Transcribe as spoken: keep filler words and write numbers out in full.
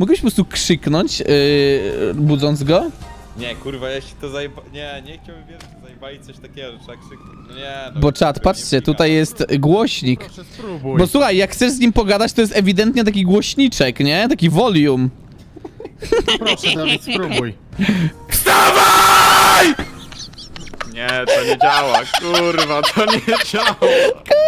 Mógłbyś po prostu krzyknąć, yy, budząc go? Nie, kurwa, jeśli to zajeba... Nie, nie chciałbym wierzyć, że zajebali coś takiego, że trzeba krzyknąć. No nie, no... Bo czat, patrzcie, tutaj jest głośnik. Proszę, spróbuj. Bo słuchaj, jak chcesz z nim pogadać, to jest ewidentnie taki głośniczek, nie? Taki volume. Proszę, Dawid, spróbuj. Nie, to nie działa, kurwa, to nie działa.